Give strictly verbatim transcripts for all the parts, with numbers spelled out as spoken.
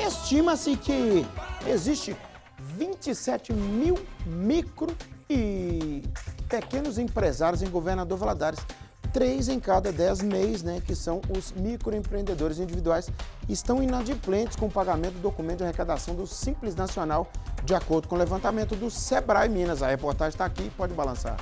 Estima-se que existe vinte e sete mil micro e pequenos empresários em Governador Valadares. Três em cada dez M E Is, né, que são os microempreendedores individuais, estão inadimplentes com o pagamento do documento de arrecadação do Simples Nacional, de acordo com o levantamento do Sebrae Minas. A reportagem está aqui, pode balançar.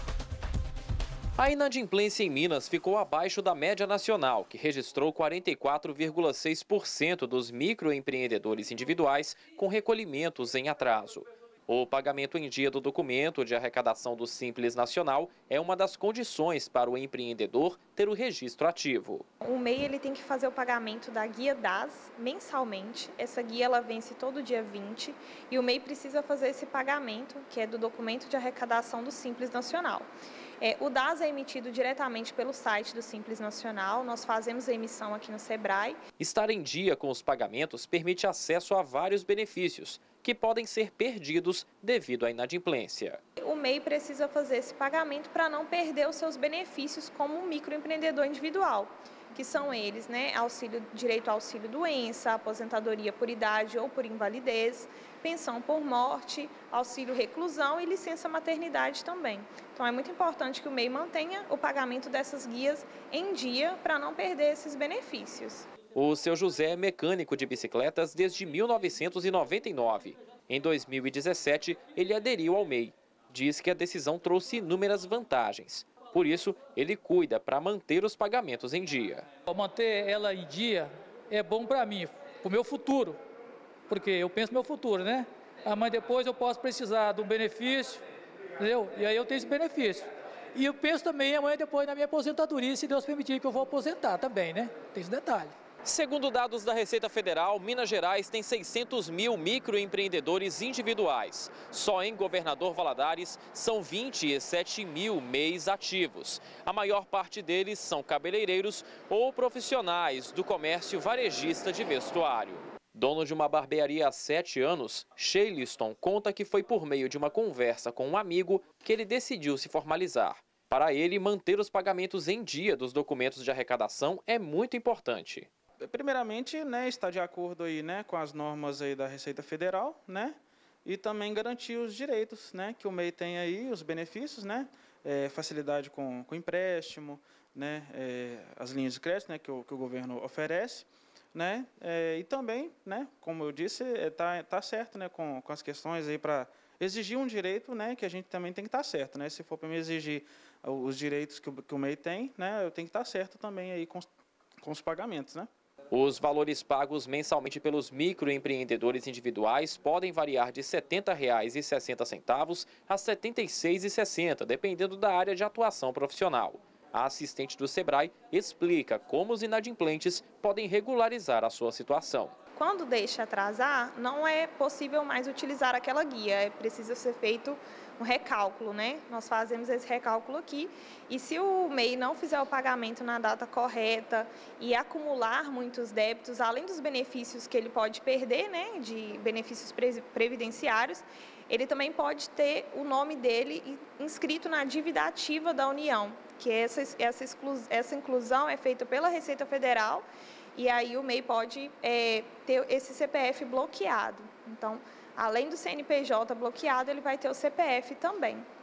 A inadimplência em Minas ficou abaixo da média nacional, que registrou quarenta e quatro vírgula seis por cento dos microempreendedores individuais com recolhimentos em atraso. O pagamento em dia do documento de arrecadação do Simples Nacional é uma das condições para o empreendedor ter o registro ativo. O M E I ele tem que fazer o pagamento da guia D A S mensalmente. Essa guia ela vence todo dia vinte e o M E I precisa fazer esse pagamento, que é do documento de arrecadação do Simples Nacional. É, o D A S é emitido diretamente pelo site do Simples Nacional, nós fazemos a emissão aqui no Sebrae. Estar em dia com os pagamentos permite acesso a vários benefícios, que podem ser perdidos devido à inadimplência. O M E I precisa fazer esse pagamento para não perder os seus benefícios como um microempreendedor individual, que são eles, né, auxílio, direito ao auxílio doença, aposentadoria por idade ou por invalidez, pensão por morte, auxílio reclusão e licença maternidade também. Então é muito importante que o M E I mantenha o pagamento dessas guias em dia para não perder esses benefícios. O seu José é mecânico de bicicletas desde mil novecentos e noventa e nove. Em dois mil e dezessete, ele aderiu ao M E I. Diz que a decisão trouxe inúmeras vantagens. Por isso, ele cuida para manter os pagamentos em dia. Manter ela em dia é bom para mim, para o meu futuro, porque eu penso no meu futuro, né? Mas depois eu posso precisar de um benefício, entendeu? E aí eu tenho esse benefício. E eu penso também amanhã depois na minha aposentadoria, se Deus permitir que eu vou aposentar também, né? Tem esse detalhe. Segundo dados da Receita Federal, Minas Gerais tem seiscentos mil microempreendedores individuais. Só em Governador Valadares são vinte e sete mil M E Is ativos. A maior parte deles são cabeleireiros ou profissionais do comércio varejista de vestuário. Dono de uma barbearia há sete anos, Sheiliston conta que foi por meio de uma conversa com um amigo que ele decidiu se formalizar. Para ele, manter os pagamentos em dia dos documentos de arrecadação é muito importante. Primeiramente, né, estar de acordo aí, né, com as normas aí da Receita Federal, né, e também garantir os direitos, né, que o M E I tem aí, os benefícios, né, é, facilidade com, com empréstimo, né, é, as linhas de crédito, né, que o, que o governo oferece, né, é, e também, né, como eu disse, está é, tá certo, né, com, com as questões aí para exigir um direito, né, que a gente também tem que estar tá certo, né, se for para me exigir os direitos que o, que o M E I tem, né, eu tenho que estar tá certo também aí com, com os pagamentos, né. Os valores pagos mensalmente pelos microempreendedores individuais podem variar de setenta reais e sessenta centavos a setenta e seis reais e sessenta centavos, dependendo da área de atuação profissional. A assistente do Sebrae explica como os inadimplentes podem regularizar a sua situação. Quando deixa atrasar, não é possível mais utilizar aquela guia, é preciso ser feito um recálculo, né? Nós fazemos esse recálculo aqui e se o M E I não fizer o pagamento na data correta e acumular muitos débitos, além dos benefícios que ele pode perder, né, de benefícios previdenciários, ele também pode ter o nome dele inscrito na dívida ativa da União, que essa, essa, exclu, essa inclusão é feita pela Receita Federal e aí o M E I pode é, ter esse C P F bloqueado. Então, além do C N P J bloqueado, ele vai ter o C P F também.